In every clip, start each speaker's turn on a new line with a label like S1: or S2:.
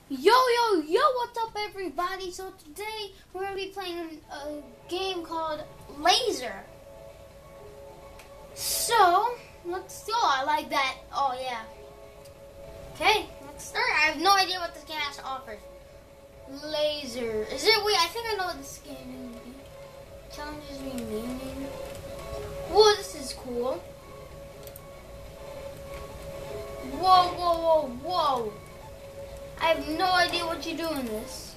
S1: Yo, what's up everybody? So today we're going to be playing a game called Laser. So, let's go. I like that. Oh yeah. Okay, let's start. I have no idea what this game has to offer. Laser. Is it weird? I think I know what this game is. Challenges remaining. Whoa, this is cool. Whoa. I have no idea what you do in this.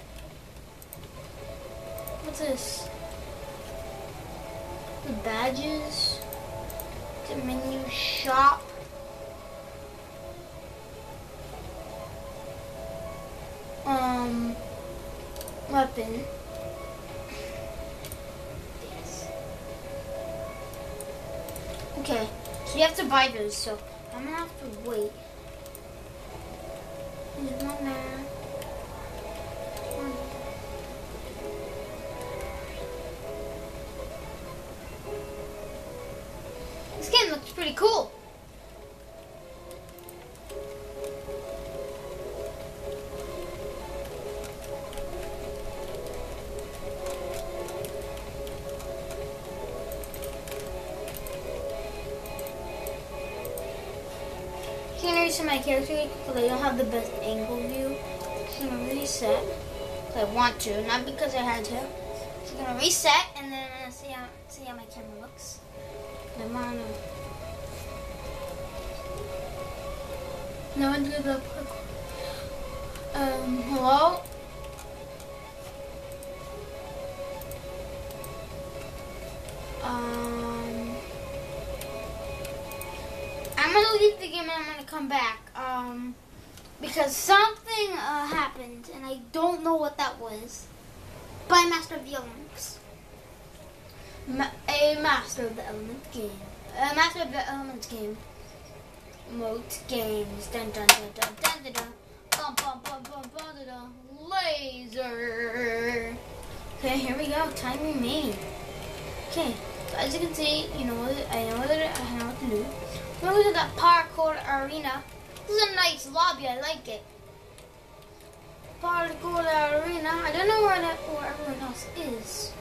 S1: What's this? The badges. The menu shop. Weapon. Yes. Okay, so you have to buy those, so I'm gonna have to wait. There's one there. This game looks pretty cool. To my character because I don't have the best angle view. So I'm gonna reset because I want to, not because I had to. So I'm gonna reset and then I'm gonna see how my camera looks. I'm gonna now do the hello. I'm gonna leave the game and I'm gonna come back because something happened and I don't know what that was. By Master of the Elements, a Master of the Elements game, a Master of the Elements game, Moat Games, dun dun dun dun dun dun dun, bum bum bum bum bum dun dun, Laser. Okay, here we go. Time remaining. Okay, so as you can see, I know what to do. Look at that parkour arena. This is a nice lobby. I like it. Parkour arena. I don't know where everyone else is.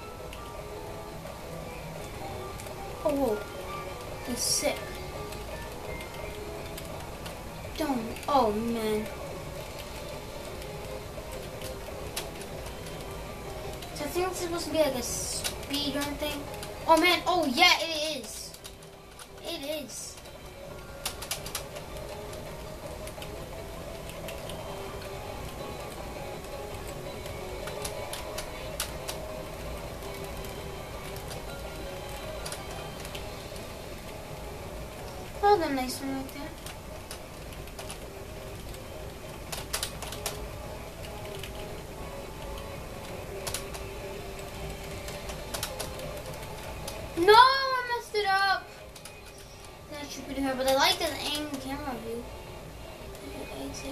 S1: Oh, whoa. He's sick. Don't. Oh, man. So I think it's supposed to be like a speedrun thing. Oh, man. Oh, yeah, it is. It is. Oh, the nice one right there. No, I messed it up. That should be her, but I like the aim camera view. Exit.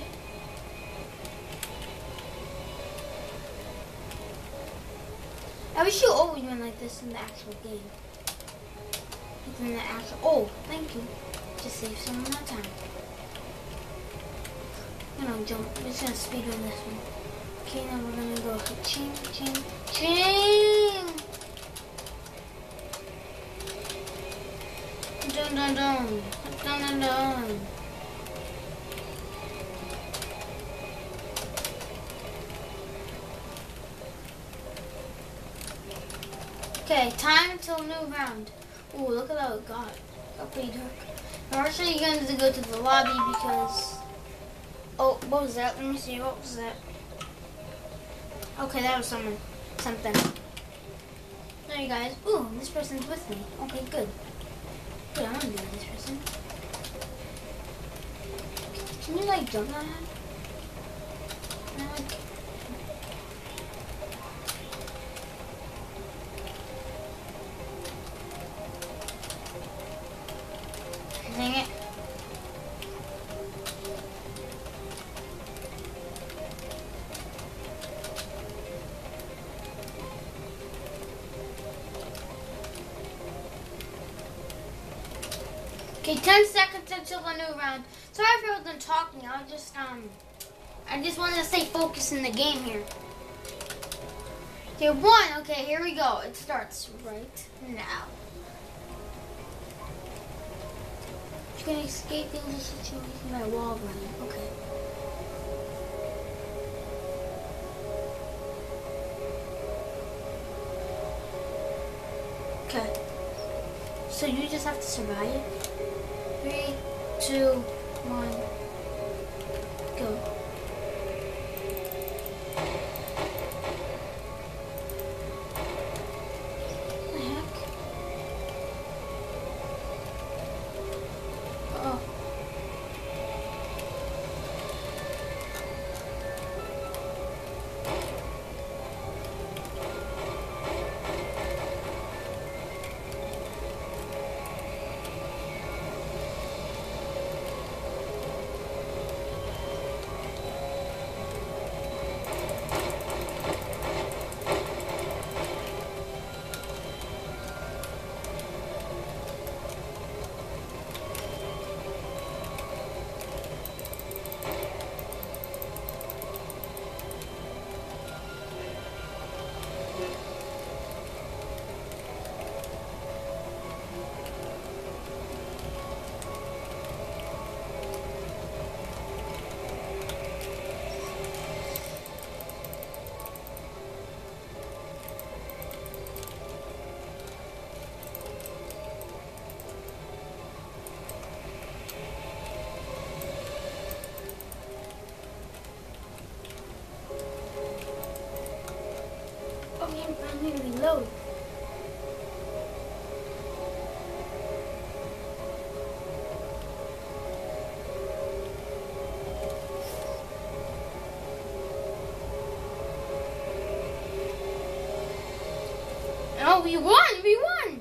S1: I wish you always went like this in the actual game. In the actual. Oh, thank you. Just save some more time. I'm gonna jump. I'm just gonna speed on this one. Okay, now we're gonna go ching. Dun. Okay, time until new round. Ooh, look at how it got. Got pretty dark. Now we're actually going to go to the lobby because... Oh, what was that? Let me see. What was that? Okay, that was something. There you guys. Ooh, this person's with me. Okay, good. Good, I'm gonna be with this person. Can you like jump on that? Can I like... Dang it. Okay, 10 seconds until the new round. Sorry if I wasn't talking. I was just I just wanted to stay focused in the game here. Okay, 1. Okay, here we go. It starts right now. You can escape danger situation by wall running. Okay. Okay. So you just have to survive. 3, 2, 1, go. I need to reload. Oh, we won! We won!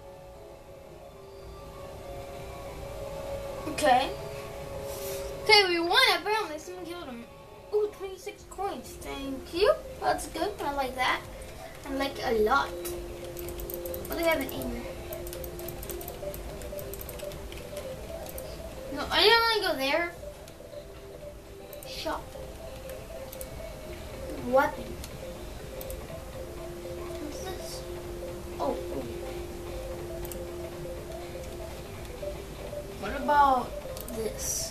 S1: Okay. Okay, we won. Apparently, someone killed him. Ooh, 26 coins. Thank you. That's good. I like that. I like a lot. What do we have in aim? No, I didn't want to go there. Shop. Weapon. What's this? Oh. What about this?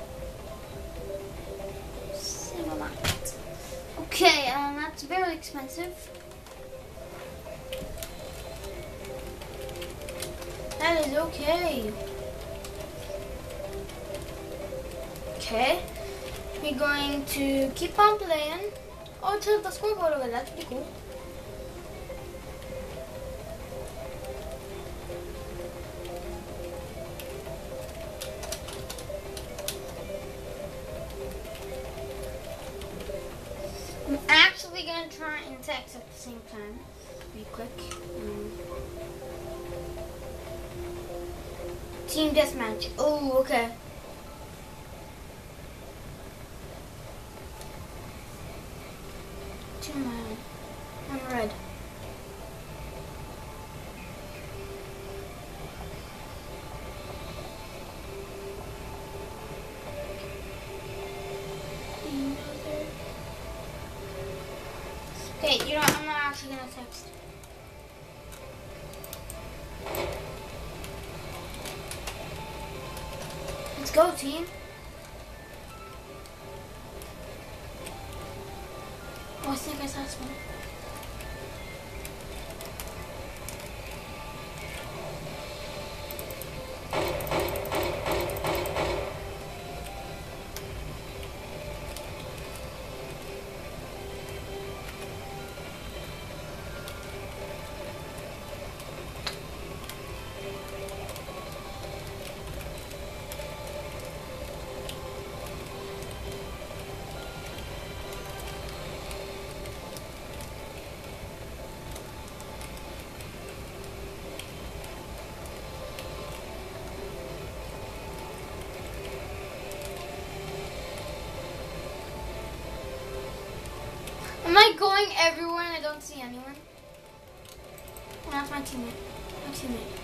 S1: Same amount. Okay, that's very expensive. That is okay. Okay. We're going to keep on playing. Oh, to the scoreboard over there. That's pretty cool. I'm actually going to try and text at the same time. Be quick. Team deathmatch. Oh, okay. I'm red. Okay, you know, I'm not actually gonna text. Let's go, team. Oh, I think I saw someone. Am I going everywhere and I don't see anyone? Oh, that's my teammate. My teammate.